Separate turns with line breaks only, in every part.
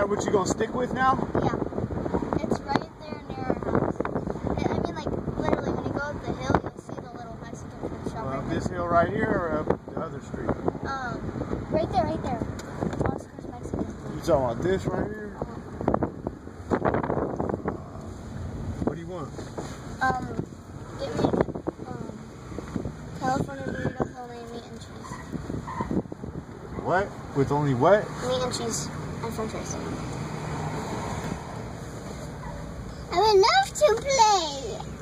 what you gonna stick with now?
Yeah. It's right there near our house. I mean, like, literally, when you go up the hill, you'll see the little Mexican food shop right
This hill right here or up the other street?
Right there, right there. Oscar's Mexican food.
You talking about this right here? What do you want?
Get me, California burritos, only meat and cheese.
What? With only what?
Meat and cheese and french fries. I would love to play.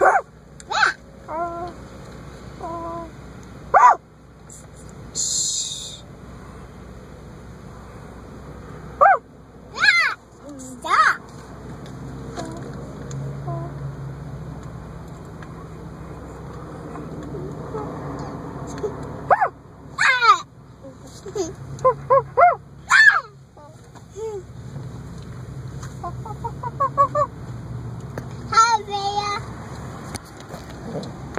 Stop. Hi, Bea.